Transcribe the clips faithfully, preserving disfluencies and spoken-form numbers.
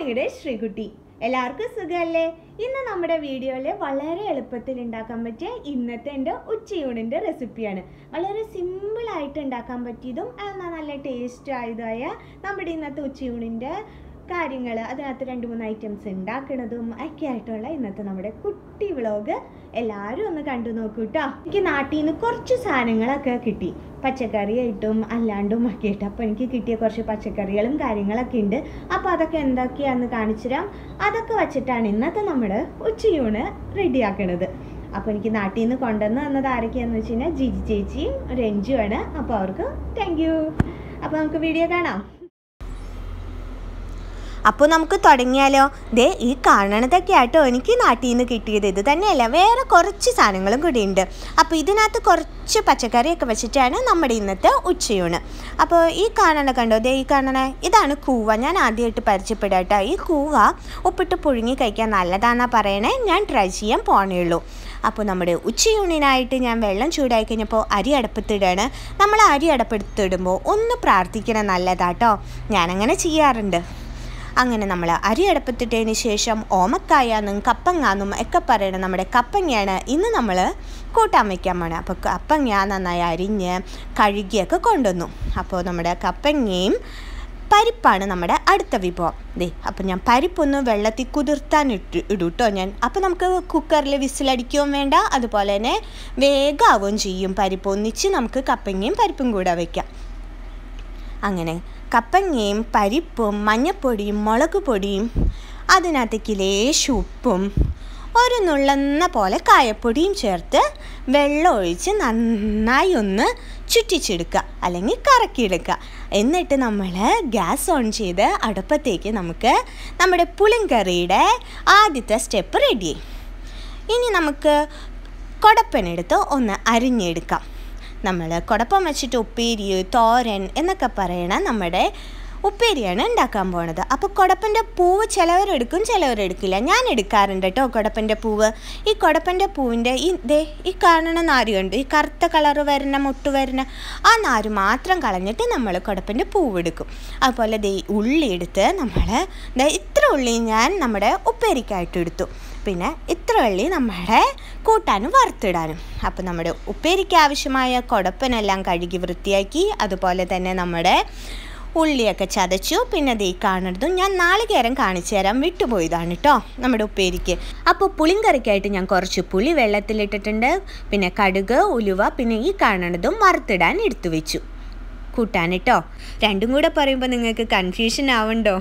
നിങ്ങളുടെ ശ്രീകുട്ടി. എല്ലാവർക്കും സുഖമല്ലേ? ഇന്ന് നമ്മുടെ വീഡിയോയിൽ വളരെ എളുപ്പത്തിൽ ഉണ്ടാക്കാൻ പറ്റിയ ഇന്നത്തെ എൻ്റെ ഉച്ചയൂണിൻ്റെ റെസിപ്പിയാണ്. വളരെ സിമ്പിളായിട്ട് ഉണ്ടാക്കാൻ പറ്റിയതും എന്നാൽ നല്ല ടേസ്റ്റ് ആയതായ നമ്മുടെ ഇന്നത്തെ ഉച്ചയൂണിൻ്റെ കാര്യങ്ങൾ, അതിനകത്ത് രണ്ട് മൂന്ന് ഐറ്റംസ് ഉണ്ടാക്കുന്നതും ഒക്കെ ആയിട്ടുള്ള ഇന്നത്തെ നമ്മുടെ കുട്ടി വ്ളോഗ് എല്ലാവരും ഒന്ന് കണ്ടു നോക്കൂ കേട്ടോ. എനിക്ക് നാട്ടിൽ നിന്ന് കുറച്ച് സാധനങ്ങളൊക്കെ കിട്ടി, പച്ചക്കറിയായിട്ടും അല്ലാണ്ടും ഒക്കെ ആയിട്ട്. അപ്പോൾ എനിക്ക് കിട്ടിയ കുറച്ച് പച്ചക്കറികളും കാര്യങ്ങളൊക്കെ ഉണ്ട്. അപ്പോൾ അതൊക്കെ എന്തൊക്കെയാണെന്ന് കാണിച്ചു തരാം. അതൊക്കെ വെച്ചിട്ടാണ് ഇന്നത്തെ നമ്മുടെ ഉച്ചയൂണ് റെഡിയാക്കണത്. അപ്പോൾ എനിക്ക് നാട്ടിൽ നിന്ന് കൊണ്ടുവന്ന് തന്നത് ആരൊക്കെയാണെന്ന് വെച്ച് കഴിഞ്ഞാൽ ജിജി ചേച്ചിയും രഞ്ജുവാണ്. അപ്പോൾ അവർക്ക് താങ്ക് യു. അപ്പോൾ നമുക്ക് വീഡിയോ കാണാം. അപ്പോൾ നമുക്ക് തുടങ്ങിയാലോ? ദേ ഈ കാണണതൊക്കെ ആട്ടോ എനിക്ക് നാട്ടിൽ നിന്ന് കിട്ടിയത്. ഇത് തന്നെയല്ല, വേറെ കുറച്ച് സാധനങ്ങളും കൂടി ഉണ്ട്. അപ്പോൾ ഇതിനകത്ത് കുറച്ച് പച്ചക്കറിയൊക്കെ വെച്ചിട്ടാണ് നമ്മുടെ ഇന്നത്തെ ഉച്ചയൂണ്. അപ്പോൾ ഈ കാണണ കണ്ടോ, ദേ ഈ കാണണ ഇതാണ് കൂവ. ഞാൻ ആദ്യമായിട്ട് പരിചയപ്പെടാം കേട്ടോ. ഈ കൂവ ഉപ്പിട്ട് പുഴുങ്ങി കഴിക്കാൻ നല്ലതാണെന്നാണ് പറയണേ. ഞാൻ ട്രൈ ചെയ്യാൻ പോണേ ഉള്ളൂ. അപ്പോൾ നമ്മുടെ ഉച്ചയൂണിനായിട്ട് ഞാൻ വെള്ളം ചൂടായി കഴിഞ്ഞപ്പോൾ അരി അടുപ്പത്തിടാണ്. നമ്മൾ അരി അടുപ്പത്തിടുമ്പോൾ ഒന്ന് പ്രാർത്ഥിക്കണം നല്ലതാട്ടോ. ഞാനങ്ങനെ ചെയ്യാറുണ്ട്. അങ്ങനെ നമ്മൾ അരി അടുപ്പത്തിട്ടതിന് ശേഷം ഓമക്കായാന്നും കപ്പങ്ങാന്നും ഒക്കെ പറയണം. നമ്മുടെ കപ്പങ്ങയാണ് ഇന്ന് നമ്മൾ കൂട്ടാൻ വയ്ക്കാൻ വേണം. അപ്പോൾ കപ്പങ്ങ നന്നായി അരിഞ്ഞ് കഴുകിയൊക്കെ കൊണ്ടുവന്നു. അപ്പോൾ നമ്മുടെ കപ്പങ്ങയും പരിപ്പാണ് നമ്മുടെ അടുത്ത വിഭവം. ദേ അപ്പോൾ ഞാൻ പരിപ്പൊന്ന് വെള്ളത്തിൽ കുതിർത്താൻ ഇട്ട് ഇടും കേട്ടോ ഞാൻ. അപ്പോൾ നമുക്ക് കുക്കറിൽ വിസിലടിക്കുകയും വേണ്ട, അതുപോലെ തന്നെ വേഗമാവുകയും ചെയ്യും. പരിപ്പ് ഒന്നിച്ച് നമുക്ക് കപ്പങ്ങയും പരിപ്പും കൂടെ വയ്ക്കാം. അങ്ങനെ കപ്പങ്ങയും പരിപ്പും മഞ്ഞൾപ്പൊടിയും മുളക് പൊടിയും അതിനകത്തേക്ക് ലേശം ഉപ്പും ഒരു നുള്ളന്ന പോലെ കായപ്പൊടിയും ചേർത്ത് വെള്ളം ഒഴിച്ച് നന്നായി ഒന്ന് ചുറ്റിച്ചെടുക്കുക, അല്ലെങ്കിൽ കറക്കിയെടുക്കുക. എന്നിട്ട് നമ്മൾ ഗ്യാസ് ഓൺ ചെയ്ത് അടുപ്പത്തേക്ക് നമുക്ക് നമ്മുടെ പുളിങ്കറിയുടെ ആദ്യത്തെ സ്റ്റെപ്പ് റെഡി. ഇനി നമുക്ക് കൊടപ്പനെടുത്ത് ഒന്ന് അരിഞ്ഞെടുക്കാം. നമ്മൾ കുടപ്പം വെച്ചിട്ട് ഉപ്പേരി, തോരൻ എന്നൊക്കെ പറയണ നമ്മുടെ ഉപ്പേരിയാണ് ഉണ്ടാക്കാൻ പോണത്. അപ്പോൾ കുടപ്പൻ്റെ പൂവ് ചിലവരെടുക്കും, ചിലവരെടുക്കില്ല. ഞാൻ എടുക്കാറുണ്ട് കേട്ടോ കുടപ്പൻ്റെ പൂവ്. ഈ കുടപ്പൻ്റെ പൂവിൻ്റെ ഈ ദേ ഈ കാണുന്ന നാര് കണ്ട്, ഈ കറുത്ത കളറ് വരുന്ന മുട്ട് വരുന്ന ആ നാര് മാത്രം കളഞ്ഞിട്ട് നമ്മൾ കുടപ്പൻ്റെ പൂവ് എടുക്കും. അതുപോലെ ദേ ഉള്ളി എടുത്ത് നമ്മൾ ദേ ഇത്ര ഉള്ളി ഞാൻ നമ്മുടെ ഉപ്പേരിക്കായിട്ട് എടുത്തു. പിന്നെ ഇത്ര ഉള്ളി നമ്മുടെ കൂട്ടാനും വറുത്തിടാനും. അപ്പോൾ നമ്മുടെ ഉപ്പേരിക്ക് ആവശ്യമായ കുടപ്പനെല്ലാം കഴുകി വൃത്തിയാക്കി, അതുപോലെ തന്നെ നമ്മുടെ ഉള്ളിയൊക്കെ ചതച്ചു. പിന്നെ ദേ കാണുന്നതും ഞാൻ നാളികേരം കാണിച്ചു തരാം, വിട്ടുപോയതാണ് കേട്ടോ നമ്മുടെ ഉപ്പേരിക്ക്. അപ്പോൾ പുളിങ്കറിക്കായിട്ട് ഞാൻ കുറച്ച് പുളി വെള്ളത്തിലിട്ടിട്ടുണ്ട്. പിന്നെ കടുക്, ഉലുവ, പിന്നെ ഈ കാണുന്നതും വറുത്തിടാൻ എടുത്തു വെച്ചു കൂട്ടാൻ കേട്ടോ. രണ്ടും കൂടെ പറയുമ്പോൾ നിങ്ങൾക്ക് കൺഫ്യൂഷൻ ആവണ്ടോ?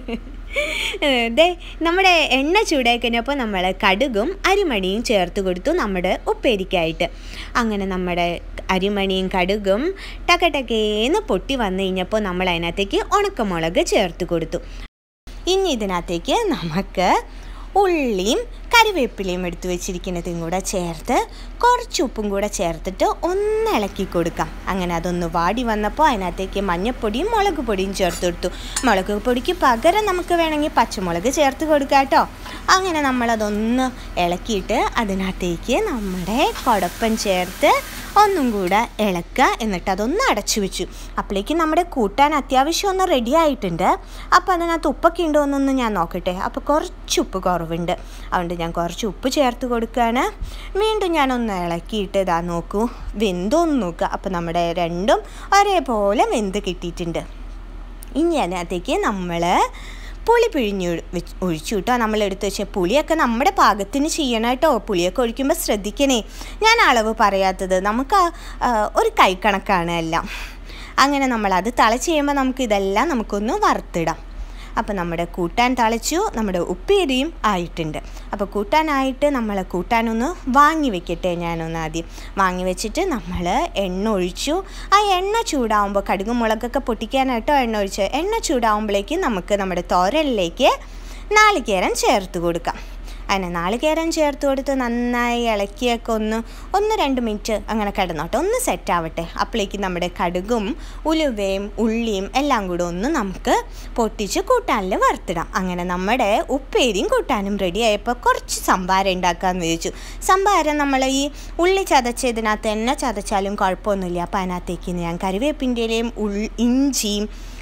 ദേ നമ്മുടെ എണ്ണ ചൂടായി കഴിഞ്ഞപ്പോൾ നമ്മൾ കടുകും അരിമണിയും ചേർത്ത് കൊടുത്തു നമ്മുടെ ഉപ്പേരിക്കായിട്ട്. അങ്ങനെ നമ്മുടെ അരിമണിയും കടുകും ടക്കടക്കേന്ന് പൊട്ടി വന്നു കഴിഞ്ഞപ്പോൾ നമ്മൾ അതിനകത്തേക്ക് ഉണക്കമുളക് ചേർത്ത് കൊടുത്തു. ഇനി ഇതിനകത്തേക്ക് നമുക്ക് ഉള്ളിയും കറിവേപ്പിലയും എടുത്തു വെച്ചിരിക്കുന്നതും കൂടെ ചേർത്ത് കുറച്ച് ഉപ്പും കൂടെ ചേർത്തിട്ട് ഒന്ന് ഇളക്കി കൊടുക്കാം. അങ്ങനെ അതൊന്ന് വാടി വന്നപ്പോൾ അതിനകത്തേക്ക് മഞ്ഞൾപ്പൊടിയും മുളക് പൊടിയും ചേർത്ത് കൊടുത്തു. മുളക് പൊടിക്ക് പകരം നമുക്ക് വേണമെങ്കിൽ പച്ചമുളക് ചേർത്ത് കൊടുക്കാം കേട്ടോ. അങ്ങനെ നമ്മളതൊന്ന് ഇളക്കിയിട്ട് അതിനകത്തേക്ക് നമ്മുടെ കുടപ്പൻ ചേർത്ത് ഒന്നും കൂടെ ഇളക്കുക. എന്നിട്ട് അതൊന്ന് അടച്ചു വെച്ചു. അപ്പോഴേക്കും നമ്മുടെ കൂട്ടാൻ അത്യാവശ്യം ഒന്ന് റെഡി ആയിട്ടുണ്ട്. അപ്പോൾ അതിനകത്ത് ഉപ്പൊക്കെ ഉണ്ടോ എന്നൊന്ന് ഞാൻ നോക്കട്ടെ. അപ്പോൾ കുറച്ച് ഉപ്പ് കുറവുണ്ട്, അതുകൊണ്ട് ഞാൻ കുറച്ച് ഉപ്പ് ചേർത്ത് കൊടുക്കുകയാണ്. വീണ്ടും ഞാനൊന്ന് ഇളക്കിയിട്ട് ഇതാ നോക്കൂ, വെന്തോന്ന് നോക്കുക. അപ്പോൾ നമ്മുടെ രണ്ടും ഒരേപോലെ വെന്ത് കിട്ടിയിട്ടുണ്ട്. ഇനി അതിനകത്തേക്ക് നമ്മൾ പുളി പിഴിഞ്ഞ് ഒഴിച്ചു കേട്ടോ. നമ്മളെടുത്ത് വെച്ച പുളിയൊക്കെ നമ്മുടെ പാകത്തിന് ചെയ്യണം കേട്ടോ. പുളിയൊക്കെ ഒഴിക്കുമ്പോൾ ശ്രദ്ധിക്കണേ. ഞാൻ അളവ് പറയാത്തത്, നമുക്ക് ഒരു കൈക്കണക്കാണ് എല്ലാം. അങ്ങനെ നമ്മളത് തിളച്ച് ചെയ്യുമ്പോൾ നമുക്ക് ഇതെല്ലാം നമുക്കൊന്ന് വറുത്തിടാം. അപ്പോൾ നമ്മുടെ കൂട്ടാൻ തിളച്ചു, നമ്മുടെ ഉപ്പേരിയും ആയിട്ടുണ്ട്. അപ്പോൾ കൂട്ടാനായിട്ട് നമ്മൾ കൂട്ടാനൊന്ന് വാങ്ങി വെക്കട്ടെ. ഞാനൊന്ന് ആദ്യം വാങ്ങി വെച്ചിട്ട് നമ്മൾ എണ്ണ ഒഴിച്ചു. ആ എണ്ണ ചൂടാവുമ്പോൾ കടുകും മുളകൊക്കെ പൊട്ടിക്കാനായിട്ടോ എണ്ണ ഒഴിച്ച് എണ്ണ ചൂടാവുമ്പോഴേക്ക് നമുക്ക് നമ്മുടെ തോരനിലേക്ക് നാളികേരം ചേർത്ത് കൊടുക്കാം. അതിന് നാളികേരം ചേർത്ത് കൊടുത്ത് നന്നായി ഇളക്കിയൊക്കെ ഒന്ന് ഒന്ന് രണ്ട് മിനിറ്റ് അങ്ങനെ കിടന്നോട്ടെ, ഒന്ന് സെറ്റാവട്ടെ. അപ്പോഴേക്ക് നമ്മുടെ കടുകും ഉലുവയും ഉള്ളിയും എല്ലാം കൂടെ ഒന്ന് നമുക്ക് പൊട്ടിച്ച് കൂട്ടാനിൽ വറുത്തിടാം. അങ്ങനെ നമ്മുടെ ഉപ്പേരിയും കൂട്ടാനും റെഡി ആയപ്പോൾ കുറച്ച് സംഭാരം ഉണ്ടാക്കാമെന്ന് വിചാരിച്ചു. സംഭാരം നമ്മൾ ഈ ഉള്ളി ചതച്ചതിനകത്ത് തന്നെ ചതച്ചാലും കുഴപ്പമൊന്നുമില്ല. അപ്പോൾ അതിനകത്തേക്ക് ഞാൻ കറിവേപ്പിൻ്റെയും ഉൾ ഇഞ്ചിയും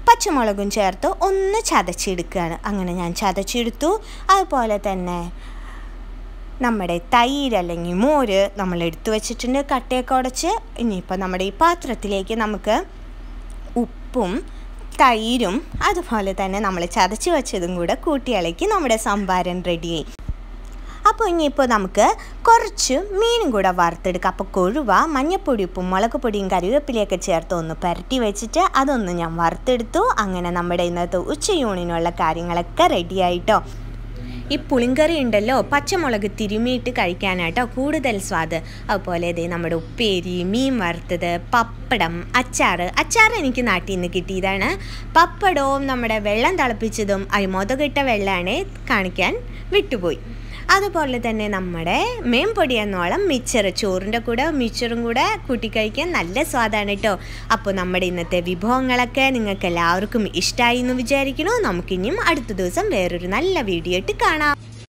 പച്ചമുളകും ചേർത്ത് ഒന്ന് ചതച്ചെടുക്കുകയാണ്. അങ്ങനെ ഞാൻ ചതച്ചെടുത്തു. അതുപോലെ തന്നെ നമ്മുടെ തൈര് അല്ലെങ്കിൽ മോര് നമ്മൾ എടുത്തു വെച്ചിട്ടുണ്ട്, കട്ടയൊക്കെ ഉടച്ച്. ഇനിയിപ്പോൾ നമ്മുടെ ഈ പാത്രത്തിലേക്ക് നമുക്ക് ഉപ്പും തൈരും അതുപോലെ തന്നെ നമ്മൾ ചതച്ച് വെച്ചതും കൂടെ കൂട്ടിയിളക്കി നമ്മുടെ സംഭാരം റെഡിയായി. അപ്പോൾ ഇനിയിപ്പോൾ നമുക്ക് കുറച്ച് മീനും കൂടെ വറുത്തെടുക്കാം. അപ്പോൾ കൊഴുവ മഞ്ഞപ്പൊടി ഉപ്പും മുളക് പൊടിയും കറിവേപ്പിലയൊക്കെ ചേർത്ത് ഒന്ന് പുരട്ടി വെച്ചിട്ട് അതൊന്ന് ഞാൻ വറുത്തെടുത്തു. അങ്ങനെ നമ്മുടെ ഇന്നത്തെ ഉച്ചയൂണിനുള്ള കാര്യങ്ങളൊക്കെ റെഡിയായിട്ടോ. ഈ പുളിങ്കറി ഉണ്ടല്ലോ, പച്ചമുളക് തിരുമിയിട്ട് കഴിക്കാനായിട്ടോ കൂടുതൽ സ്വാദ്. അതുപോലെ ഇതേ നമ്മുടെ ഉപ്പേരി, മീൻ വറുത്തത്, പപ്പടം, അച്ചാർ. അച്ചാർ എനിക്ക് നാട്ടിൽ നിന്ന് കിട്ടിയതാണ്. പപ്പടവും നമ്മുടെ വെള്ളം തിളപ്പിച്ചതും അരിമോതകിട്ട വെള്ളമാണ് കാണിക്കാൻ വിട്ടുപോയി. അതുപോലെ തന്നെ നമ്മുടെ മേമ്പൊടി എന്നോളം മിച്ചർ, ചോറിൻ്റെ കൂടെ മിച്ചറും കൂടെ കൂട്ടിക്കഴിക്കാൻ നല്ല സ്വാദാണ് കേട്ടോ. അപ്പോൾ നമ്മുടെ ഇന്നത്തെ വിഭവങ്ങളൊക്കെ നിങ്ങൾക്ക് എല്ലാവർക്കും ഇഷ്ടമായി എന്ന് വിചാരിക്കുന്നു. നമുക്കിനിയും അടുത്ത ദിവസം വേറൊരു നല്ല വീഡിയോ ആയിട്ട് കാണാം.